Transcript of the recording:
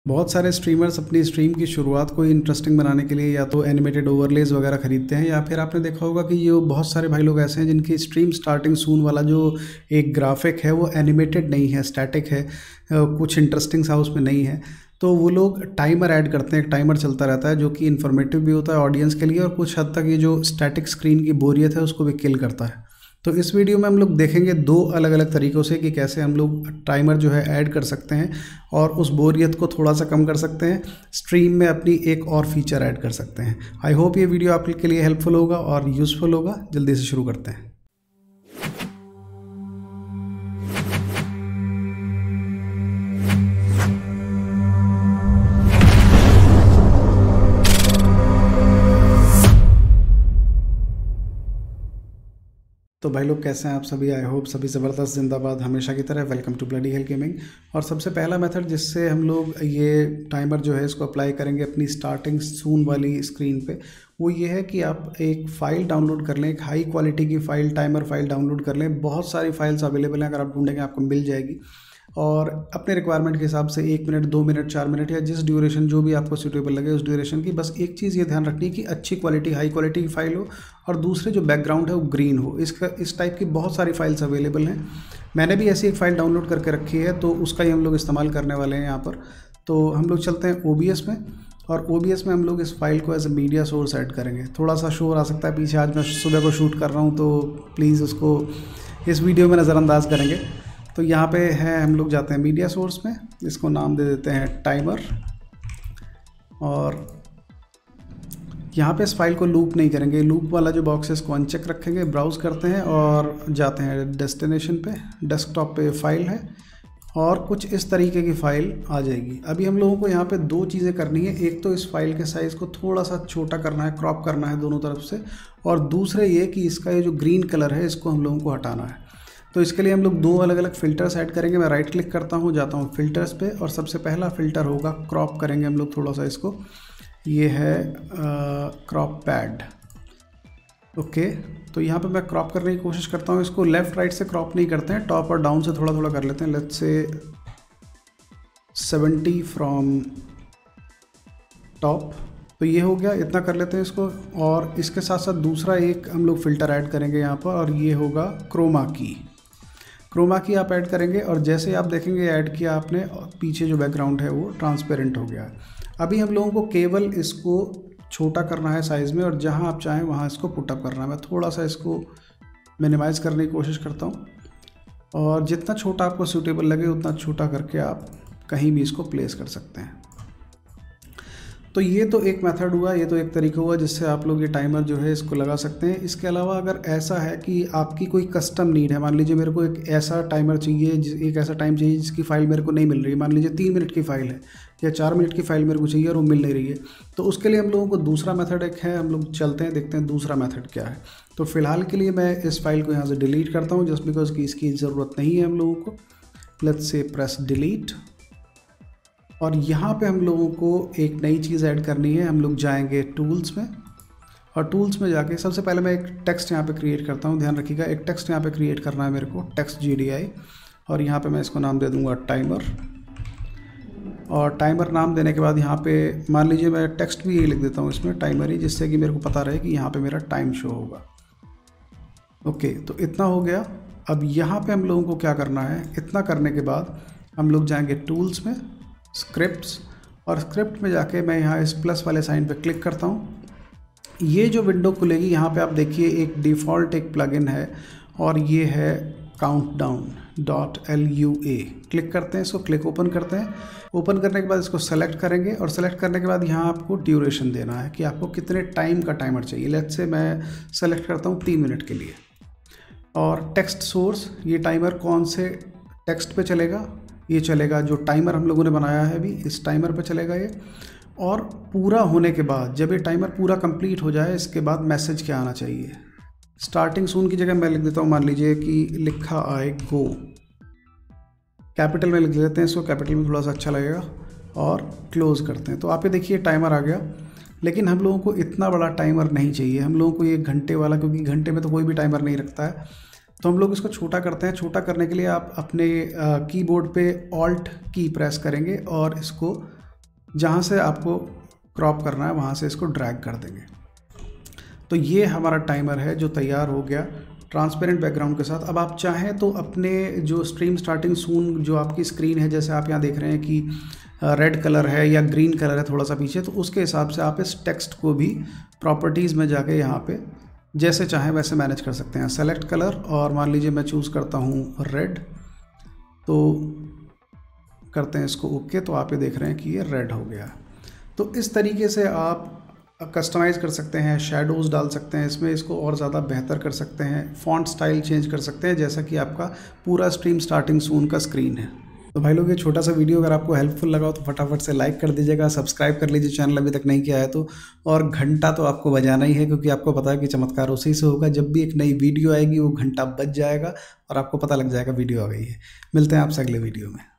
बहुत सारे स्ट्रीमर्स अपनी स्ट्रीम की शुरुआत को इंटरेस्टिंग बनाने के लिए या तो एनिमेटेड ओवरलेज वगैरह खरीदते हैं, या फिर आपने देखा होगा कि ये बहुत सारे भाई लोग ऐसे हैं जिनकी स्ट्रीम स्टार्टिंग सून वाला जो एक ग्राफिक है वो एनिमेटेड नहीं है, स्टैटिक है, कुछ इंटरेस्टिंग सा उसमें नहीं है। तो वो लोग टाइमर ऐड करते हैं, एक टाइमर चलता रहता है जो कि इन्फॉर्मेटिव भी होता है ऑडियंस के लिए, और कुछ हद तक ये जो स्टैटिक स्क्रीन की बोरियत है उसको भी किल करता है। तो इस वीडियो में हम लोग देखेंगे दो अलग अलग तरीक़ों से कि कैसे हम लोग टाइमर जो है ऐड कर सकते हैं और उस बोरियत को थोड़ा सा कम कर सकते हैं, स्ट्रीम में अपनी एक और फीचर ऐड कर सकते हैं। आई होप ये वीडियो आपके लिए हेल्पफुल होगा और यूज़फुल होगा। जल्दी से शुरू करते हैं। तो भाई लोग कैसे हैं आप सभी? आई होप सभी ज़बरदस्त, जिंदाबाद हमेशा की तरह। Welcome to bloody hell gaming. और सबसे पहला मेथड जिससे हम लोग ये टाइमर जो है इसको अप्लाई करेंगे अपनी स्टार्टिंग सून वाली स्क्रीन पे, वो ये है कि आप एक फ़ाइल डाउनलोड कर लें, एक हाई क्वालिटी की फ़ाइल, टाइमर फाइल डाउनलोड कर लें। बहुत सारी फाइल्स अवेलेबल हैं, अगर आप ढूंढेंगे आपको मिल जाएगी। और अपने रिक्वायरमेंट के हिसाब से 1 मिनट, 2 मिनट, 4 मिनट या जिस ड्यूरेशन जो भी आपको सूटेबल लगे उस ड्यूरेशन की। बस एक चीज़ ये ध्यान रखनी है कि अच्छी क्वालिटी, हाई क्वालिटी की फ़ाइल हो, और दूसरे जो बैकग्राउंड है वो ग्रीन हो। इस टाइप की बहुत सारी फाइल्स अवेलेबल हैं। मैंने भी ऐसी एक फ़ाइल डाउनलोड करके रखी है, तो उसका ही हम लोग इस्तेमाल करने वाले हैं यहाँ पर। तो हम लोग चलते हैं OBS में, और OBS में हम लोग इस फाइल को as a media source add करेंगे। थोड़ा सा शोर आ सकता है पीछे, आज मैं सुबह को शूट कर रहा हूँ, तो प्लीज़ उसको इस वीडियो में नज़रअंदाज करेंगे। तो यहाँ पे है, हम लोग जाते हैं मीडिया सोर्स में, इसको नाम दे देते हैं टाइमर, और यहाँ पे इस फाइल को लूप नहीं करेंगे। लूप वाला जो बॉक्स है इसको अनचेक रखेंगे। ब्राउज़ करते हैं और जाते हैं डेस्टिनेशन पे। डेस्कटॉप पे फाइल है और कुछ इस तरीके की फ़ाइल आ जाएगी। अभी हम लोगों को यहाँ पे दो चीज़ें करनी है। एक तो इस फाइल के साइज़ को थोड़ा सा छोटा करना है, क्रॉप करना है दोनों तरफ से, और दूसरे ये कि इसका ये जो ग्रीन कलर है इसको हम लोगों को हटाना है। तो इसके लिए हम लोग दो अलग अलग फ़िल्टर्स ऐड करेंगे। मैं राइट क्लिक करता हूँ, जाता हूँ फ़िल्टर्स पे, और सबसे पहला फ़िल्टर होगा क्रॉप करेंगे हम लोग थोड़ा सा इसको। ये है क्रॉप पैड। ओके, तो यहाँ पे मैं क्रॉप करने की कोशिश करता हूँ। इसको लेफ़्ट राइट से क्रॉप नहीं करते हैं, टॉप और डाउन से थोड़ा थोड़ा कर लेते हैं। लेट्स से 70 फ्रॉम टॉप, तो ये हो गया, इतना कर लेते हैं इसको। और इसके साथ साथ दूसरा एक हम लोग फ़िल्टर ऐड करेंगे यहाँ पर, और ये होगा क्रोमा की। क्रोमा की आप ऐड करेंगे, और जैसे आप देखेंगे ऐड किया आपने, पीछे जो बैकग्राउंड है वो ट्रांसपेरेंट हो गया है। अभी हम लोगों को केवल इसको छोटा करना है साइज़ में, और जहाँ आप चाहें वहाँ इसको पुटअप करना है। मैं थोड़ा सा इसको मिनिमाइज़ करने की कोशिश करता हूँ, और जितना छोटा आपको सूटेबल लगे उतना छोटा करके आप कहीं भी इसको प्लेस कर सकते हैं। तो ये तो एक मेथड हुआ, ये तो एक तरीका हुआ जिससे आप लोग ये टाइमर जो है इसको लगा सकते हैं। इसके अलावा अगर ऐसा है कि आपकी कोई कस्टम नीड है, मान लीजिए मेरे को एक ऐसा टाइमर चाहिए, एक ऐसा टाइम चाहिए जिसकी फ़ाइल मेरे को नहीं मिल रही है। मान लीजिए 3 मिनट की फ़ाइल है या 4 मिनट की फ़ाइल मेरे को चाहिए और वो मिल नहीं रही है, तो उसके लिए हम लोगों को दूसरा मेथड एक है। हम लोग चलते हैं, देखते हैं दूसरा मेथड क्या है। तो फ़िलहाल के लिए मैं इस फाइल को यहाँ से डिलीट करता हूँ, जस्ट बिकॉज की इसकी ज़रूरत नहीं है हम लोगों को। लेट्स से प्रेस डिलीट, और यहाँ पे हम लोगों को एक नई चीज़ ऐड करनी है। हम लोग जाएंगे टूल्स में, और टूल्स में जाके सबसे पहले मैं एक टेक्स्ट यहाँ पे क्रिएट करता हूँ। ध्यान रखिएगा, एक टेक्स्ट यहाँ पे क्रिएट करना है मेरे को, टेक्स्ट GDI, और यहाँ पे मैं इसको नाम दे दूँगा टाइमर। और टाइमर नाम देने के बाद यहाँ पे मान लीजिए मैं टेक्स्ट भी यही लिख देता हूँ इसमें, टाइमर ही, जिससे कि मेरे को पता रहे कि यहाँ पर मेरा टाइम शो होगा। ओके, तो इतना हो गया। अब यहाँ पर हम लोगों को क्या करना है, इतना करने के बाद हम लोग जाएँगे टूल्स में, स्क्रिप्ट्स, और स्क्रिप्ट में जाके मैं यहाँ इस प्लस वाले साइन पे क्लिक करता हूँ। ये जो विंडो खुलेगी यहाँ पे आप देखिए एक डिफ़ॉल्ट एक प्लगइन है, और ये है countdown.lua। क्लिक करते हैं इसको, क्लिक ओपन करते हैं। ओपन करने के बाद इसको सेलेक्ट करेंगे, और सेलेक्ट करने के बाद यहाँ आपको ड्यूरेशन देना है कि आपको कितने टाइम का टाइमर चाहिए। लेट्स से मैं सेलेक्ट करता हूँ 3 मिनट के लिए। और टेक्स्ट सोर्स, ये टाइमर कौन से टेक्स्ट पे चलेगा, ये चलेगा जो टाइमर हम लोगों ने बनाया है, अभी इस टाइमर पे चलेगा ये। और पूरा होने के बाद, जब ये टाइमर पूरा कंप्लीट हो जाए, इसके बाद मैसेज क्या आना चाहिए। स्टार्टिंग सून की जगह मैं लिख देता हूँ, मान लीजिए कि लिखा आए गो, कैपिटल में लिख देते हैं इसको, कैपिटल में थोड़ा सा अच्छा लगेगा, और क्लोज़ करते हैं। तो आप ये देखिए टाइमर आ गया। लेकिन हम लोगों को इतना बड़ा टाइमर नहीं चाहिए, हम लोगों को ये घंटे वाला, क्योंकि घंटे में तो कोई भी टाइमर नहीं रखता है। तो हम लोग इसको छोटा करते हैं। छोटा करने के लिए आप अपने कीबोर्ड पे ऑल्ट की प्रेस करेंगे और इसको जहाँ से आपको क्रॉप करना है वहाँ से इसको ड्रैग कर देंगे। तो ये हमारा टाइमर है जो तैयार हो गया ट्रांसपेरेंट बैकग्राउंड के साथ। अब आप चाहें तो अपने जो स्ट्रीम स्टार्टिंग सून जो आपकी स्क्रीन है, जैसे आप यहाँ देख रहे हैं कि रेड कलर है या ग्रीन कलर है थोड़ा सा पीछे, तो उसके हिसाब से आप इस टेक्स्ट को भी प्रॉपर्टीज़ में जाके यहाँ पे जैसे चाहें वैसे मैनेज कर सकते हैं। सेलेक्ट कलर, और मान लीजिए मैं चूज़ करता हूँ रेड, तो करते हैं इसको ओके, तो आप ये देख रहे हैं कि ये रेड हो गया। तो इस तरीके से आप कस्टमाइज़ कर सकते हैं, शेडोज़ डाल सकते हैं इसमें, इसको और ज़्यादा बेहतर कर सकते हैं, फ़ॉन्ट स्टाइल चेंज कर सकते हैं, जैसा कि आपका पूरा स्ट्रीम स्टार्टिंग सून का स्क्रीन है। तो भाई लोग, ये छोटा सा वीडियो अगर आपको हेल्पफुल लगा हो तो फटाफट से लाइक कर दीजिएगा, सब्सक्राइब कर लीजिए चैनल अभी तक नहीं किया है तो, और घंटा तो आपको बजाना ही है, क्योंकि आपको पता है कि चमत्कार उसी से होगा, जब भी एक नई वीडियो आएगी वो घंटा बज जाएगा और आपको पता लग जाएगा वीडियो आ गई है। मिलते हैं आपसे अगले वीडियो में।